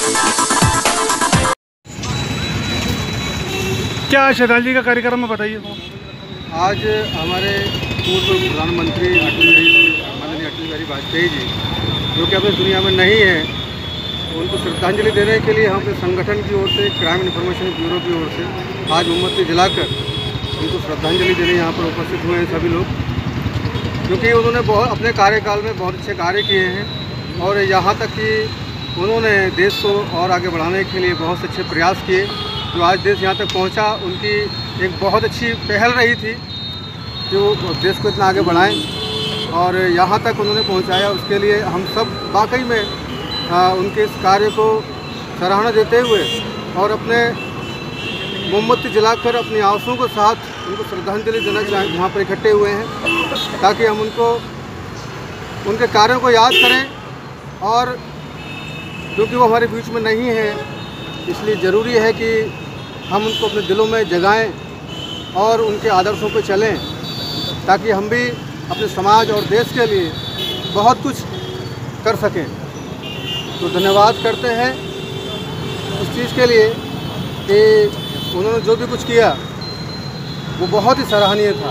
क्या श्रद्धांजलि का कार्यक्रम में बताइए। आज हमारे पूर्व प्रधानमंत्री माननीय अटल बिहारी वाजपेयी जी, जो कि अपनी दुनिया में नहीं है, उनको श्रद्धांजलि देने के लिए हम अपने संगठन की ओर से, क्राइम इन्फॉर्मेशन ब्यूरो की ओर से आज मोमबत्ती जलाकर उनको श्रद्धांजलि देने यहाँ पर उपस्थित हुए हैं सभी लोग, क्योंकि उन्होंने अपने कार्यकाल में बहुत अच्छे कार्य किए हैं और यहाँ तक कि उन्होंने देश को और आगे बढ़ाने के लिए बहुत से अच्छे प्रयास किए। जो आज देश यहाँ तक पहुँचा, उनकी एक बहुत अच्छी पहल रही थी कि वो देश को इतना आगे बढ़ाएं और यहाँ तक उन्होंने पहुँचाया। उसके लिए हम सब वाकई में उनके इस कार्य को सराहना देते हुए और अपने मोमबत्ती जलाकर अपनी आंसुओं के साथ उनको श्रद्धांजलि देना चाहें, यहाँ पर इकट्ठे हुए हैं ताकि हम उनके कार्यों को याद करें। और क्योंकि वो हमारे बीच में नहीं है, इसलिए ज़रूरी है कि हम उनको अपने दिलों में जगाएं और उनके आदर्शों पर चलें, ताकि हम भी अपने समाज और देश के लिए बहुत कुछ कर सकें। तो धन्यवाद करते हैं इस चीज़ के लिए कि उन्होंने जो भी कुछ किया वो बहुत ही सराहनीय था।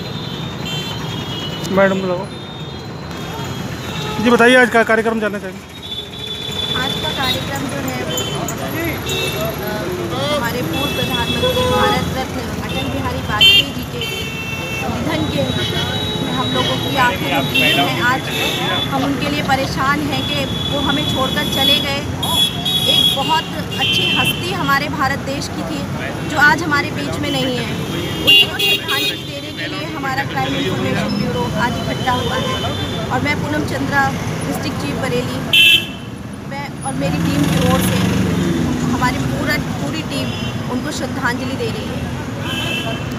मैडम को लगाओ जी, बताइए आज का कार्यक्रम जानना चाहिए। आज का कार्यक्रम जो है वो हमारे पूर्व प्रधानमंत्री भारत रत्न अटल बिहारी वाजपेयी जी के निधन के हम लोगों की आंखें रुकी हैं। आज हम उनके लिए परेशान हैं कि वो हमें छोड़कर चले गए। एक बहुत अच्छी हस्ती हमारे भारत देश की थी जो आज हमारे बीच में नहीं है। उनको श्रद्धांजलि देने के लिए हमारा क्राइम इन्फॉर्मेशन ब्यूरो आज इकट्ठा हुआ है और मैं पूनम चंद्रा, डिस्ट्रिक्ट चीफ बरेली, मैं और मेरी टीम की ओर से हमारी पूरी टीम उनको श्रद्धांजलि दे रही है।